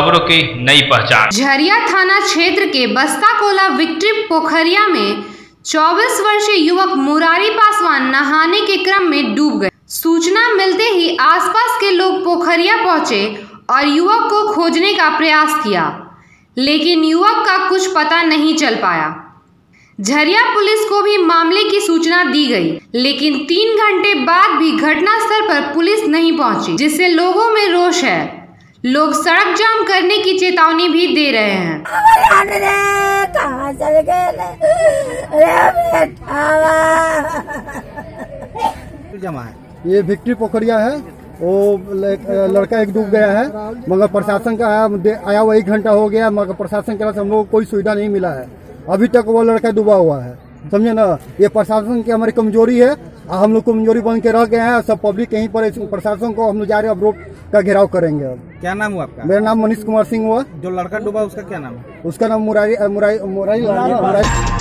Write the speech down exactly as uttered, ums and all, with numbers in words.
खबरों की नई पहचान। झरिया थाना क्षेत्र के बस्ता कोला विक्ट्री पोखरिया में चौबीस वर्षीय युवक मुरारी पासवान नहाने के क्रम में डूब गए। सूचना मिलते ही आसपास के लोग पोखरिया पहुंचे और युवक को खोजने का प्रयास किया, लेकिन युवक का कुछ पता नहीं चल पाया। झरिया पुलिस को भी मामले की सूचना दी गई, लेकिन तीन घंटे बाद भी घटनास्थल पर पुलिस नहीं पहुंची, जिससे लोगों में रोष है। लोग सड़क जाम करने की चेतावनी भी दे रहे हैं। कहाँ चल गए? जमा है ये विक्ट्री पोखरिया है। वो लड़का एक डूब गया है, मगर प्रशासन का आया आया वो एक घंटा हो गया, मगर प्रशासन के पास हम लोग को कोई सुविधा नहीं मिला है। अभी तक वो लड़का डूबा हुआ है, समझे ना। ये प्रशासन की हमारी कमजोरी है, हम लोग कमजोरी बन के रह गए हैं। सब पब्लिक यहीं पर प्रशासन को हम लोग जा रहे हैं, अब रोड का घेराव करेंगे। अब क्या नाम हुआ आपका? मेरा नाम मनीष कुमार सिंह हुआ। जो लड़का डूबा उसका क्या नाम है? उसका नाम मुरारी मुरारी मुरारी